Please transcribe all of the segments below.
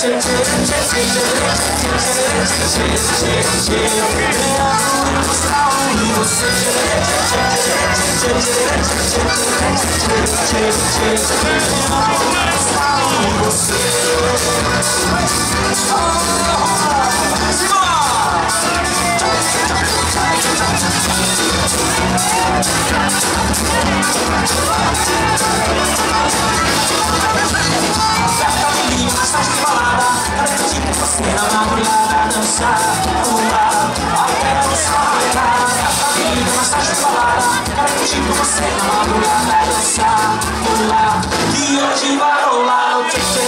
E hoje vai rolar o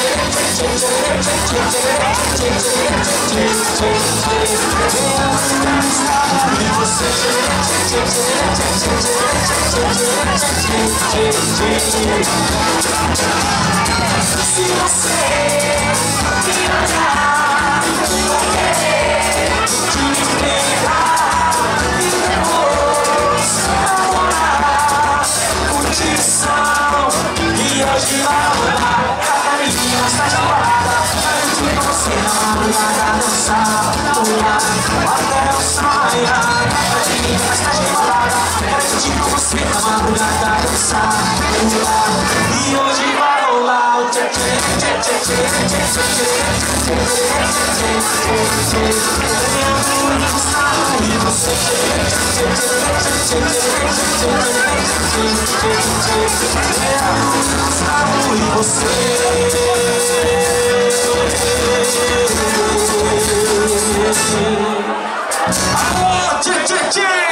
se você me olhar, vou querer te pegar e depois namorar, curtição. E hoje vai rolar a menina está gelada, curtir com você na madrugada, dançar, pular, até eu sonhar. A menina está gelada, curtir com você na madrugada, dançar, pular. E hoje vai rolar o tchê tchê tchê tchê tchê tchê tchê e você e você amor, tchê tchê tchê.